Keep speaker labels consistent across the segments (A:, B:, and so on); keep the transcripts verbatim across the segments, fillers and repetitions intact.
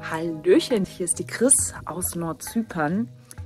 A: Hallöchen, hier ist die Chris aus Nordzypern.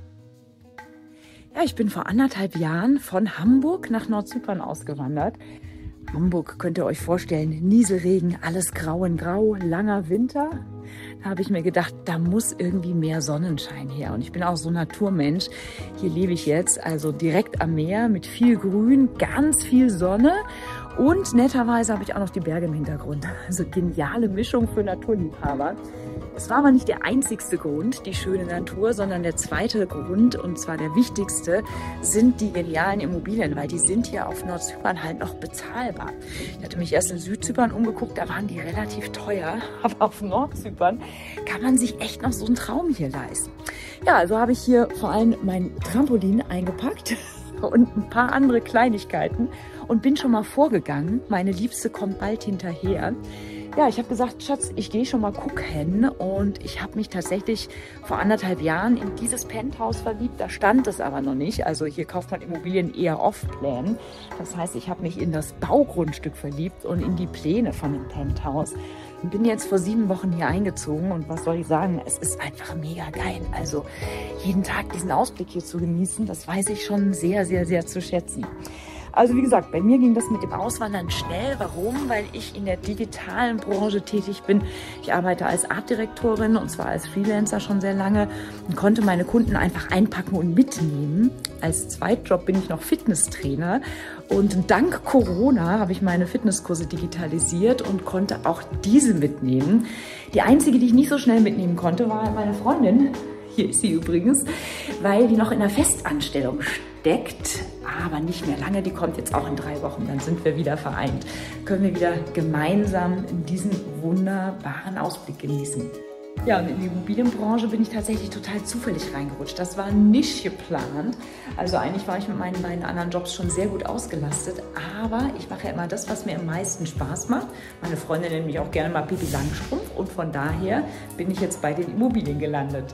A: Ja, ich bin vor anderthalb Jahren von Hamburg nach Nordzypern ausgewandert. Hamburg könnt ihr euch vorstellen, Nieselregen, alles grau in grau, langer Winter. Da habe ich mir gedacht, da muss irgendwie mehr Sonnenschein her. Und ich bin auch so ein Naturmensch. Hier lebe ich jetzt, also direkt am Meer mit viel Grün, ganz viel Sonne. Und netterweise habe ich auch noch die Berge im Hintergrund. Also geniale Mischung für Naturliebhaber. Es war aber nicht der einzigste Grund, die schöne Natur, sondern der zweite Grund, und zwar der wichtigste, sind die genialen Immobilien, weil die sind hier auf Nordzypern halt noch bezahlbar. Ich hatte mich erst in Südzypern umgeguckt, da waren die relativ teuer, aber auf Nordzypern kann man sich echt noch so einen Traum hier leisten. Ja, also habe ich hier vor allem mein Trampolin eingepackt und ein paar andere Kleinigkeiten und bin schon mal vorgegangen. Meine Liebste kommt bald hinterher. Ja, ich habe gesagt, Schatz, ich gehe schon mal gucken, und ich habe mich tatsächlich vor anderthalb Jahren in dieses Penthouse verliebt. Da stand es aber noch nicht. Also hier kauft man Immobilien eher off-plan. Das heißt, ich habe mich in das Baugrundstück verliebt und in die Pläne von dem Penthouse. Ich bin jetzt vor sieben Wochen hier eingezogen, und was soll ich sagen, es ist einfach mega geil. Also jeden Tag diesen Ausblick hier zu genießen, das weiß ich schon sehr, sehr, sehr zu schätzen. Also wie gesagt, bei mir ging das mit dem Auswandern schnell. Warum? Weil ich in der digitalen Branche tätig bin. Ich arbeite als Artdirektorin, und zwar als Freelancer schon sehr lange, und konnte meine Kunden einfach einpacken und mitnehmen. Als Zweitjob bin ich noch Fitnesstrainer, und dank Corona habe ich meine Fitnesskurse digitalisiert und konnte auch diese mitnehmen. Die einzige, die ich nicht so schnell mitnehmen konnte, war meine Freundin. Hier ist sie übrigens, weil die noch in der Festanstellung steckt, aber nicht mehr lange. Die kommt jetzt auch in drei Wochen, dann sind wir wieder vereint. Können wir wieder gemeinsam diesen wunderbaren Ausblick genießen. Ja, und in die Immobilienbranche bin ich tatsächlich total zufällig reingerutscht. Das war nicht geplant. Also eigentlich war ich mit meinen beiden anderen Jobs schon sehr gut ausgelastet. Aber ich mache ja immer das, was mir am meisten Spaß macht. Meine Freundin nennt mich auch gerne mal Pipi Langstrumpf. Und von daher bin ich jetzt bei den Immobilien gelandet.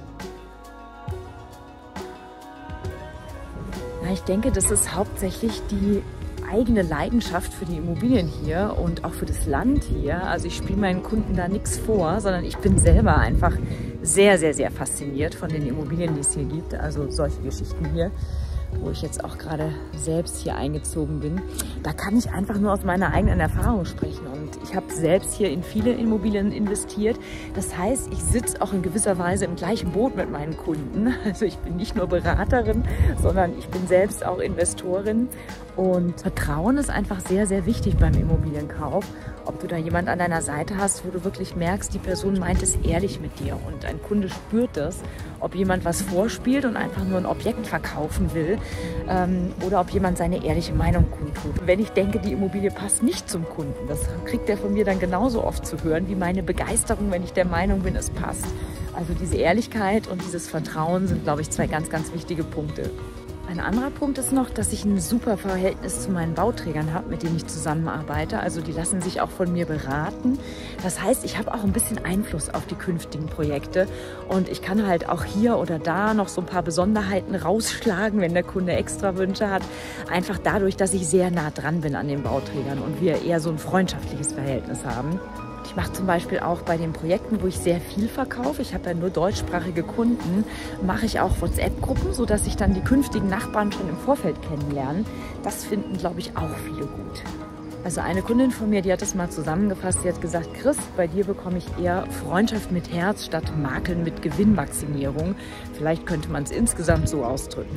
A: Ich denke, das ist hauptsächlich die eigene Leidenschaft für die Immobilien hier und auch für das Land hier. Also ich spiele meinen Kunden da nichts vor, sondern ich bin selber einfach sehr, sehr, sehr fasziniert von den Immobilien, die es hier gibt. Also solche Geschichten hier, wo ich jetzt auch gerade selbst hier eingezogen bin. Da kann ich einfach nur aus meiner eigenen Erfahrung sprechen. Und ich habe selbst hier in viele Immobilien investiert. Das heißt, ich sitze auch in gewisser Weise im gleichen Boot mit meinen Kunden. Also ich bin nicht nur Beraterin, sondern ich bin selbst auch Investorin. Und Vertrauen ist einfach sehr, sehr wichtig beim Immobilienkauf. Ob du da jemand an deiner Seite hast, wo du wirklich merkst, die Person meint es ehrlich mit dir und ein Kunde spürt das. Ob jemand was vorspielt und einfach nur ein Objekt verkaufen will, ähm, oder ob jemand seine ehrliche Meinung kundtut. Wenn ich denke, die Immobilie passt nicht zum Kunden, das kriegt er von mir dann genauso oft zu hören, wie meine Begeisterung, wenn ich der Meinung bin, es passt. Also diese Ehrlichkeit und dieses Vertrauen sind, glaube ich, zwei ganz, ganz wichtige Punkte. Ein anderer Punkt ist noch, dass ich ein super Verhältnis zu meinen Bauträgern habe, mit denen ich zusammenarbeite. Also die lassen sich auch von mir beraten. Das heißt, ich habe auch ein bisschen Einfluss auf die künftigen Projekte. Und ich kann halt auch hier oder da noch so ein paar Besonderheiten rausschlagen, wenn der Kunde extra Wünsche hat. Einfach dadurch, dass ich sehr nah dran bin an den Bauträgern und wir eher so ein freundschaftliches Verhältnis haben. Ich mache zum Beispiel auch bei den Projekten, wo ich sehr viel verkaufe, ich habe ja nur deutschsprachige Kunden, mache ich auch WhatsApp-Gruppen, sodass ich dann die künftigen Nachbarn schon im Vorfeld kennenlerne. Das finden, glaube ich, auch viele gut. Also eine Kundin von mir, die hat das mal zusammengefasst, die hat gesagt, Chris, bei dir bekomme ich eher Freundschaft mit Herz statt Makeln mit Gewinnmaximierung. Vielleicht könnte man es insgesamt so ausdrücken.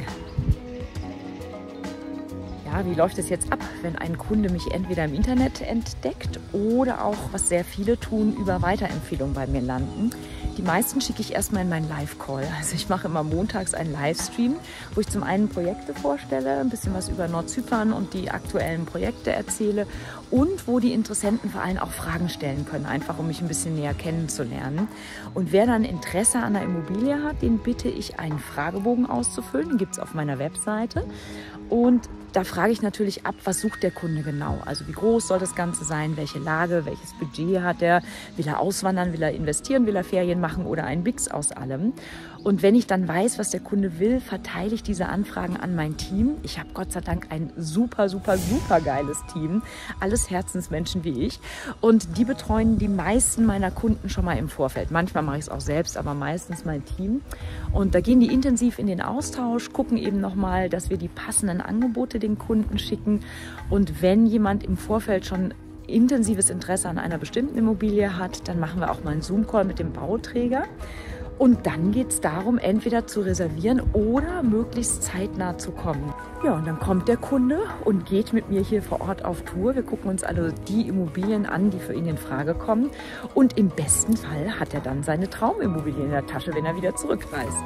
A: Wie läuft es jetzt ab, wenn ein Kunde mich entweder im Internet entdeckt oder auch, was sehr viele tun, über Weiterempfehlungen bei mir landen? Die meisten schicke ich erstmal in meinen Live-Call. Also ich mache immer montags einen Livestream, wo ich zum einen Projekte vorstelle, ein bisschen was über Nordzypern und die aktuellen Projekte erzähle und wo die Interessenten vor allem auch Fragen stellen können, einfach um mich ein bisschen näher kennenzulernen. Und wer dann Interesse an der Immobilie hat, den bitte ich, einen Fragebogen auszufüllen. Den gibt es auf meiner Webseite. Und da frage ich natürlich ab, was sucht der Kunde genau? Also wie groß soll das Ganze sein? Welche Lage? Welches Budget hat er? Will er auswandern? Will er investieren? Will er Ferien machen oder einen Mix aus allem? Und wenn ich dann weiß, was der Kunde will, verteile ich diese Anfragen an mein Team. Ich habe Gott sei Dank ein super, super, super geiles Team. Alles Herzensmenschen wie ich. Und die betreuen die meisten meiner Kunden schon mal im Vorfeld. Manchmal mache ich es auch selbst, aber meistens mein Team. Und da gehen die intensiv in den Austausch, gucken eben nochmal, dass wir die passenden Angebote den Kunden schicken. Und wenn jemand im Vorfeld schon intensives Interesse an einer bestimmten Immobilie hat, dann machen wir auch mal einen Zoom-Call mit dem Bauträger. Und dann geht es darum, entweder zu reservieren oder möglichst zeitnah zu kommen. Ja, und dann kommt der Kunde und geht mit mir hier vor Ort auf Tour. Wir gucken uns also die Immobilien an, die für ihn in Frage kommen. Und im besten Fall hat er dann seine Traumimmobilie in der Tasche, wenn er wieder zurückreist.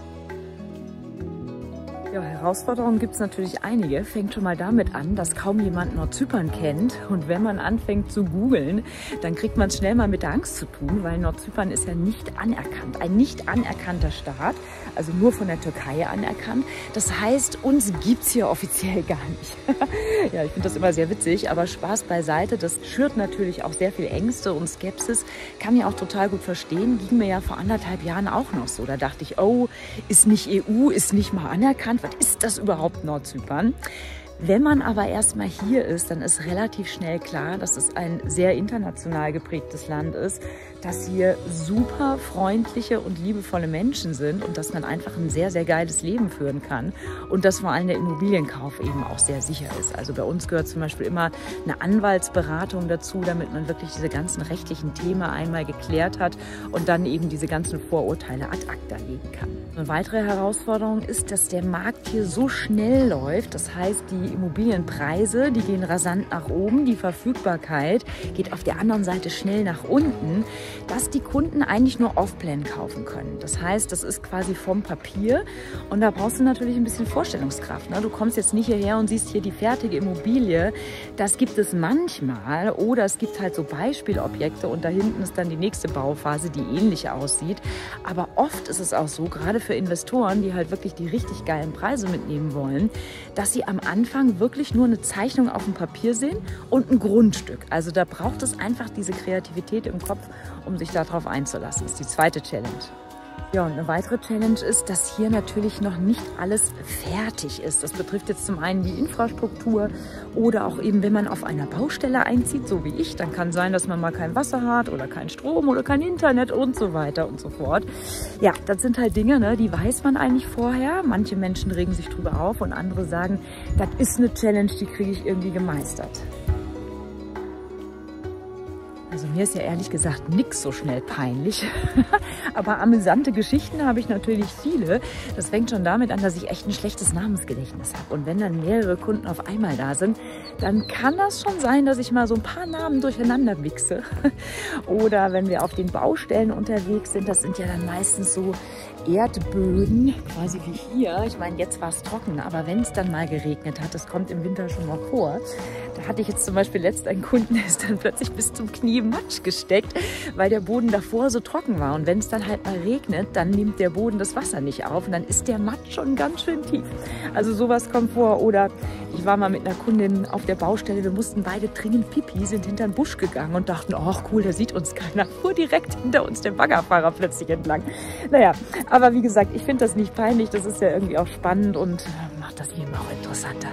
A: Ja, Herausforderungen gibt es natürlich einige. Fängt schon mal damit an, dass kaum jemand Nordzypern kennt. Und wenn man anfängt zu googeln, dann kriegt man es schnell mal mit der Angst zu tun, weil Nordzypern ist ja nicht anerkannt. Ein nicht anerkannter Staat, also nur von der Türkei anerkannt. Das heißt, uns gibt es hier offiziell gar nicht. Ja, ich finde das immer sehr witzig, aber Spaß beiseite. Das schürt natürlich auch sehr viel Ängste und Skepsis. Kann ich auch total gut verstehen. Ging mir ja vor anderthalb Jahren auch noch so. Da dachte ich, oh, ist nicht E U, ist nicht mal anerkannt. Was ist das überhaupt, Nordzypern? Wenn man aber erstmal hier ist, dann ist relativ schnell klar, dass es ein sehr international geprägtes Land ist, dass hier super freundliche und liebevolle Menschen sind und dass man einfach ein sehr, sehr geiles Leben führen kann und dass vor allem der Immobilienkauf eben auch sehr sicher ist. Also bei uns gehört zum Beispiel immer eine Anwaltsberatung dazu, damit man wirklich diese ganzen rechtlichen Themen einmal geklärt hat und dann eben diese ganzen Vorurteile ad acta legen kann. Eine weitere Herausforderung ist, dass der Markt hier so schnell läuft. Das heißt, die Immobilienpreise, die gehen rasant nach oben, die Verfügbarkeit geht auf der anderen Seite schnell nach unten, dass die Kunden eigentlich nur Off-Plan kaufen können. Das heißt, das ist quasi vom Papier und da brauchst du natürlich ein bisschen Vorstellungskraft. Ne? Du kommst jetzt nicht hierher und siehst hier die fertige Immobilie. Das gibt es manchmal oder es gibt halt so Beispielobjekte und da hinten ist dann die nächste Bauphase, die ähnlich aussieht. Aber oft ist es auch so, gerade für Investoren, die halt wirklich die richtig geilen Preise mitnehmen wollen, dass sie am Anfang wirklich nur eine Zeichnung auf dem Papier sehen und ein Grundstück. Also da braucht es einfach diese Kreativität im Kopf, um sich darauf einzulassen. Das ist die zweite Challenge. Ja, und eine weitere Challenge ist, dass hier natürlich noch nicht alles fertig ist. Das betrifft jetzt zum einen die Infrastruktur oder auch eben, wenn man auf einer Baustelle einzieht, so wie ich, dann kann sein, dass man mal kein Wasser hat oder kein Strom oder kein Internet und so weiter und so fort. Ja, das sind halt Dinge, ne, die weiß man eigentlich vorher. Manche Menschen regen sich drüber auf und andere sagen, das ist eine Challenge, die kriege ich irgendwie gemeistert. Also mir ist ja ehrlich gesagt nichts so schnell peinlich, aber amüsante Geschichten habe ich natürlich viele. Das fängt schon damit an, dass ich echt ein schlechtes Namensgedächtnis habe. Und wenn dann mehrere Kunden auf einmal da sind, dann kann das schon sein, dass ich mal so ein paar Namen durcheinander mixe. Oder wenn wir auf den Baustellen unterwegs sind, das sind ja dann meistens so Erdböden, quasi wie hier. Ich meine, jetzt war es trocken, aber wenn es dann mal geregnet hat, das kommt im Winter schon mal vor. Da hatte ich jetzt zum Beispiel letzt einen Kunden, der ist dann plötzlich bis zum Knie im Matsch gesteckt, weil der Boden davor so trocken war. Und wenn es dann halt mal regnet, dann nimmt der Boden das Wasser nicht auf und dann ist der Matsch schon ganz schön tief. Also sowas kommt vor. Oder ich war mal mit einer Kundin auf der Baustelle, wir mussten beide dringend pipi, sind hinter den Busch gegangen und dachten, ach cool, da sieht uns keiner. Fuhr direkt hinter uns der Baggerfahrer plötzlich entlang. Naja, aber wie gesagt, ich finde das nicht peinlich, das ist ja irgendwie auch spannend und macht das Leben auch interessanter.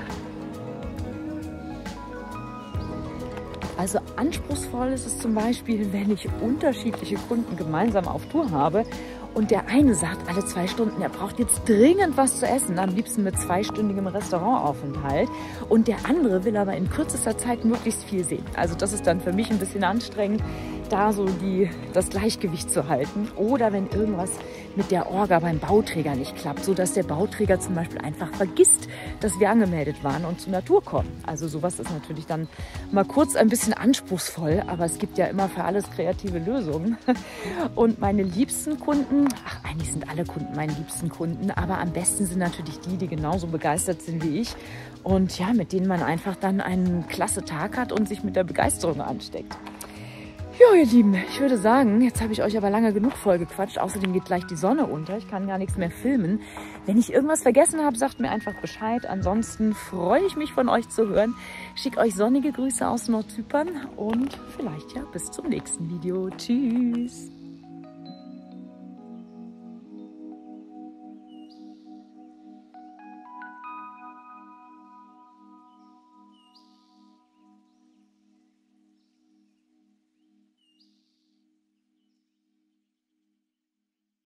A: Also anspruchsvoll ist es zum Beispiel, wenn ich unterschiedliche Kunden gemeinsam auf Tour habe und der eine sagt alle zwei Stunden, er braucht jetzt dringend was zu essen, am liebsten mit zweistündigem Restaurantaufenthalt. Und der andere will aber in kürzester Zeit möglichst viel sehen. Also das ist dann für mich ein bisschen anstrengend, da so die, das Gleichgewicht zu halten. Oder wenn irgendwas mit der Orga beim Bauträger nicht klappt, sodass der Bauträger zum Beispiel einfach vergisst, dass wir angemeldet waren und zur Natur kommen. Also sowas ist natürlich dann mal kurz ein bisschen anspruchsvoll, aber es gibt ja immer für alles kreative Lösungen. Und meine liebsten Kunden, ach eigentlich sind alle Kunden meine liebsten Kunden, aber am besten sind natürlich die, die genauso begeistert sind wie ich und ja, mit denen man einfach dann einen klasse Tag hat und sich mit der Begeisterung ansteckt. Ja, ihr Lieben, ich würde sagen, jetzt habe ich euch aber lange genug vollgequatscht. Außerdem geht gleich die Sonne unter. Ich kann gar nichts mehr filmen. Wenn ich irgendwas vergessen habe, sagt mir einfach Bescheid. Ansonsten freue ich mich, von euch zu hören. Schicke euch sonnige Grüße aus Nordzypern und vielleicht ja bis zum nächsten Video. Tschüss!